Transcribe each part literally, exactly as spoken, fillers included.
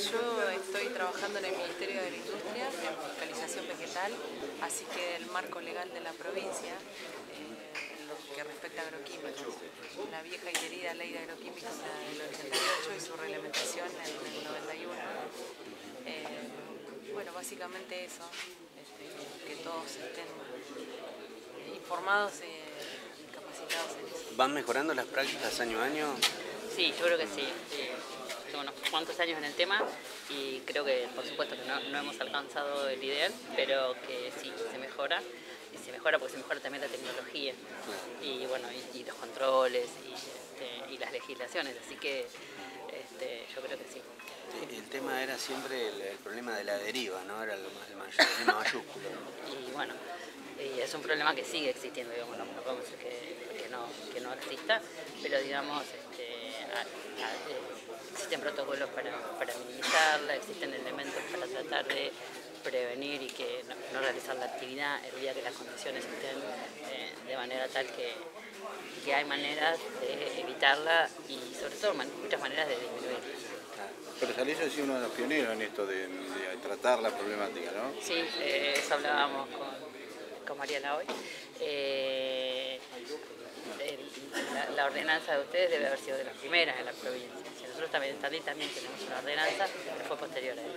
yo estoy trabajando en el Ministerio de Agroindustria, en fiscalización vegetal, así que el marco legal de la provincia, eh, en lo que respecta a agroquímicos, la vieja y querida ley de agroquímicos del ochenta y ocho y su reglamentación en el noventa y uno. Eh, bueno, básicamente eso, este, que todos estén informados y capacitados en eso. ¿Van mejorando las prácticas año a año? Sí, yo creo que sí. sí. Tengo unos cuantos años en el tema y creo que, por supuesto, que no, no hemos alcanzado el ideal, pero que sí, se mejora. Y se mejora porque se mejora también la tecnología y, bueno, y, y los controles y, este, y las legislaciones. Así que este, yo creo que sí. El tema era siempre el, el problema de la deriva, ¿no? Era el, el, mayor, el problema mayúsculo. Y bueno, y es un problema que sigue existiendo, digamos, no, no podemos decir que, que, no, que no exista, pero digamos, este, a, a, existen protocolos para, para minimizarla, existen elementos para tratar de prevenir y que no, no realizar la actividad el día que las condiciones estén eh, de manera tal que, que hay maneras de evitarla y sobre todo man, muchas maneras de disminuirla. Pero Salillo ha sido uno de los pioneros en esto de, de tratar la problemática, ¿no? Sí, eh, eso hablábamos con, con Mariana hoy. Eh, el, la, la ordenanza de ustedes debe haber sido de las primeras en la provincia. Si nosotros también, también, también tenemos una ordenanza que fue posterior a esta.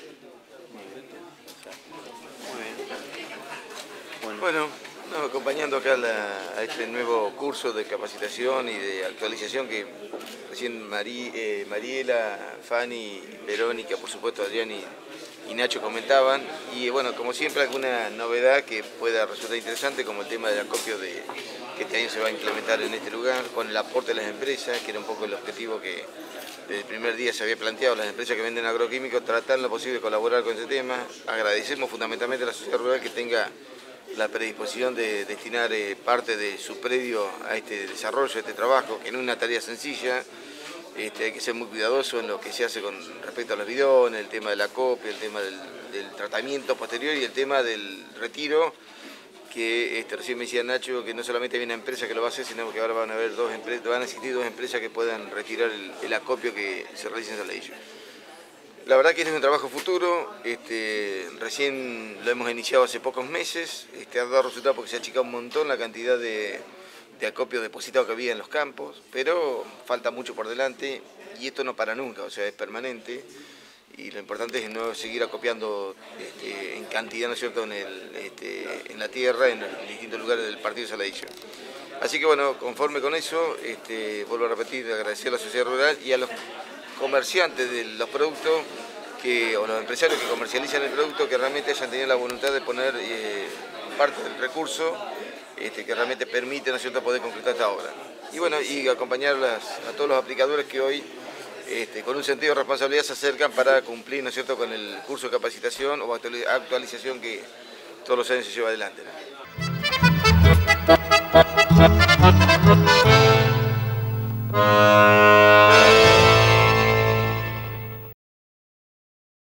Muy bien. Bueno, bueno no, acompañando acá la, a este nuevo curso de capacitación y de actualización que recién Mari, eh, Mariela, Fanny, Verónica, por supuesto Adrián y, y Nacho comentaban. Y bueno, como siempre alguna novedad que pueda resultar interesante, como el tema del acopio de, que este año se va a implementar en este lugar, con el aporte de las empresas, que era un poco el objetivo que desde el primer día se había planteado, las empresas que venden agroquímicos, tratar lo posible de colaborar con este tema. Agradecemos fundamentalmente a la sociedad rural que tenga la predisposición de destinar eh, parte de su predio a este desarrollo, a este trabajo, que no es una tarea sencilla. Este, hay que ser muy cuidadoso en lo que se hace con respecto a los bidones, el tema del acopio, el tema del, del tratamiento posterior y el tema del retiro, que este, recién me decía Nacho que no solamente hay una empresa que lo va a hacer, sino que ahora van a haber dos empresas, van a existir dos empresas que puedan retirar el, el acopio que se realiza en Saladillo. La verdad que este es un trabajo futuro, este, recién lo hemos iniciado hace pocos meses, este, ha dado resultado porque se ha achicado un montón la cantidad de, de acopio depositado que había en los campos, pero falta mucho por delante y esto no para nunca, o sea, es permanente y lo importante es no seguir acopiando este, en cantidad, ¿no es cierto?, en, el, este, en la tierra, en, en distintos lugares del partido de Saladillo. Así que bueno, conforme con eso, este, vuelvo a repetir, agradecer a la sociedad rural y a los comerciantes de los productos que, o los empresarios que comercializan el producto que realmente hayan tenido la voluntad de poner eh, parte del recurso este, que realmente permite, ¿no es cierto?, poder concretar esta obra. Y bueno, y acompañar a todos los aplicadores que hoy este, con un sentido de responsabilidad se acercan para cumplir, ¿no es cierto?, con el curso de capacitación o actualización que todos los años se lleva adelante, ¿no?